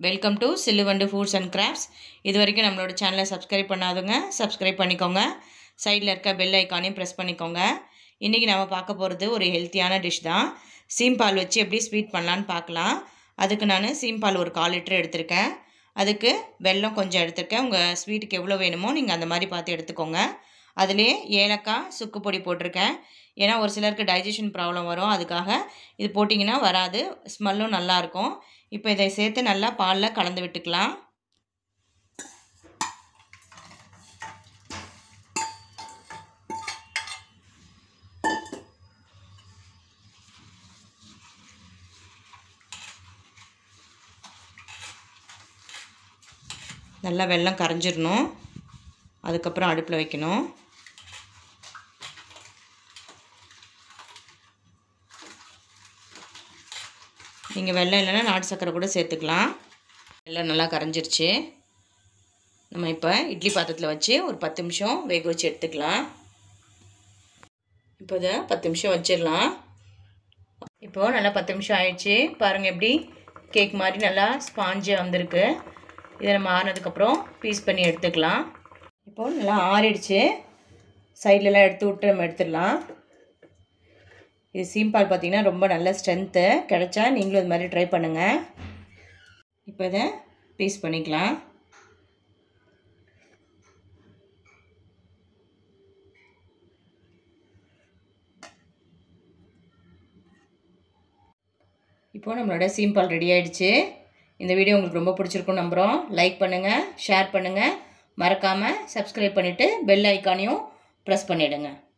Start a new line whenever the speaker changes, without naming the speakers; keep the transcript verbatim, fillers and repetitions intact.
Welcome to Chilluvandu foods and crafts. இது வரைக்கும் நம்மளோட சேனலை சப்ஸ்கிரைப் பண்ணாதுங்க, சப்ஸ்கிரைப் பண்ணிக்கோங்க. சைடில் இருக்க பெல் ஐக்கானையும் ப்ரெஸ் பண்ணிக்கோங்க. இன்றைக்கி நம்ம பார்க்க போகிறது ஒரு ஹெல்த்தியான டிஷ் தான். சீம்பால் வச்சு எப்படி ஸ்வீட் பண்ணலான்னு பார்க்கலாம். அதுக்கு நான் சீம்பால் ஒரு கால் லிட்டர் எடுத்திருக்கேன். அதுக்கு வெல்லம் கொஞ்சம் எடுத்திருக்கேன். உங்கள் ஸ்வீட்டுக்கு எவ்வளோ வேணுமோ நீங்கள் அந்த மாதிரி பார்த்து எடுத்துக்கோங்க. அதிலே ஏலக்காய் சுக்கு பொடி போட்டிருக்கேன். ஏன்னா ஒரு சிலருக்கு டைஜஷன் ப்ராப்ளம் வரும், அதுக்காக இது போட்டிங்கன்னா வராது, ஸ்மெல்லும் நல்லாயிருக்கும். இப்போ இதை சேர்த்து நல்லா பாலில் கலந்து விட்டுக்கலாம். நல்லா வெல்லம் கரைஞ்சிடணும். அதுக்கப்புறம் அடுப்பில் வைக்கணும். நீங்கள் வெல்லம் இல்லைன்னா நாட்டு சர்க்கரை கூட சேர்த்துக்கலாம். வெல்லம் நல்லா கரைஞ்சிருச்சு. நம்ம இப்போ இட்லி பாத்திரத்தில் வச்சு ஒரு பத்து நிமிஷம் வேக வச்சு எடுத்துக்கலாம். இப்போ இதை பத்து நிமிஷம் வச்சிடலாம். இப்போது நல்லா பத்து நிமிஷம் ஆயிடுச்சு. பாருங்கள் எப்படி கேக் மாதிரி நல்லா ஸ்பாஞ்சாக வந்திருக்கு. இதை நம்ம ஆறினதுக்கப்புறம் பீஸ் பண்ணி எடுத்துக்கலாம். இப்போது நல்லா ஆறிடுச்சு. சைட்லலாம் எடுத்து விட்டு நம்ம எடுத்துடலாம். இது சீம்பால் பார்த்திங்கன்னா ரொம்ப நல்ல ஸ்ட்ரென்த்து. கிடைச்சா நீங்களும் இது மாதிரி ட்ரை பண்ணுங்கள். இப்போ இதை பீஸ் பண்ணிக்கலாம். இப்போது நம்மளோட சீம்பால் ரெடி ஆகிடுச்சு. இந்த வீடியோ உங்களுக்கு ரொம்ப பிடிச்சிருக்குன்னு நம்புகிறோம். லைக் பண்ணுங்கள், ஷேர் பண்ணுங்கள், மறக்காமல் சப்ஸ்கிரைப் பண்ணிவிட்டு பெல் ஐக்கானையும் ப்ரெஸ் பண்ணிவிடுங்க.